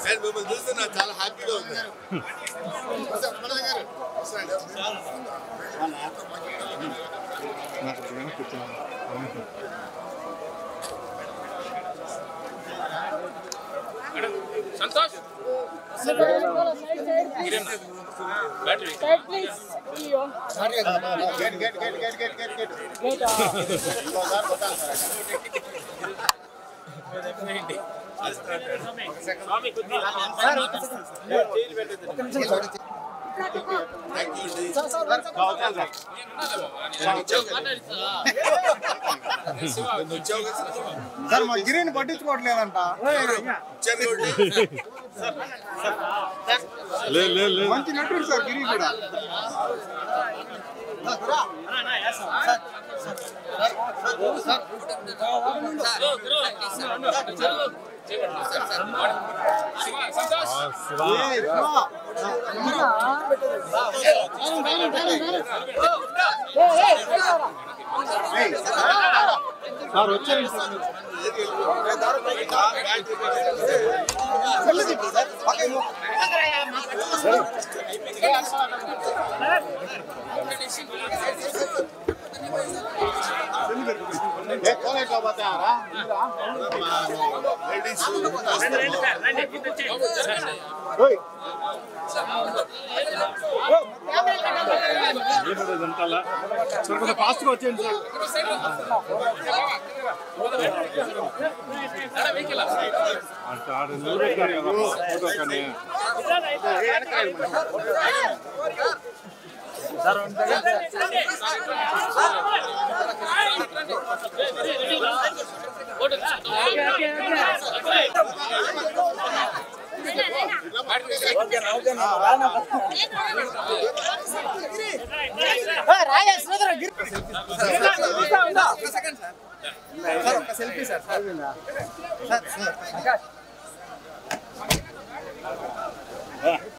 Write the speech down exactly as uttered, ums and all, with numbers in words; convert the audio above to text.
Sir మిమ్మల్ని చూస్తే నాకు చాలా హ్యాపీగా ఉంది. Santosh battery Side please. Leo. Get get get get get get get Get out. స్వామి కొద్ది సార్ మా గిరిని పట్టించుకోవట్లేదంట. మంచి నటుడు సార్ గిరి కూడా. సార్ వచ్చారు కొంచెం ఫాస్ట్ గా వచ్చేయండి సెల్ఫీ సార్ సార్